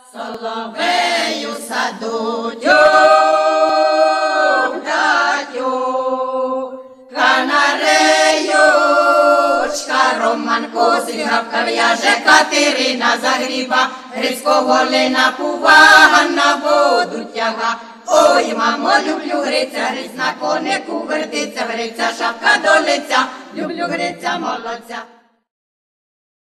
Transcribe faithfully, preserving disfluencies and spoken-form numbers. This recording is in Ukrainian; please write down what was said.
соловею саду даю, канареючка, романку, зігравка в'яже, Катерина загріба, Грицького Лена пува, на воду тяга. Ой, мамо, люблю гриця, гриць на конику вертиться, гриця шапка до лиця, люблю гриця молодця.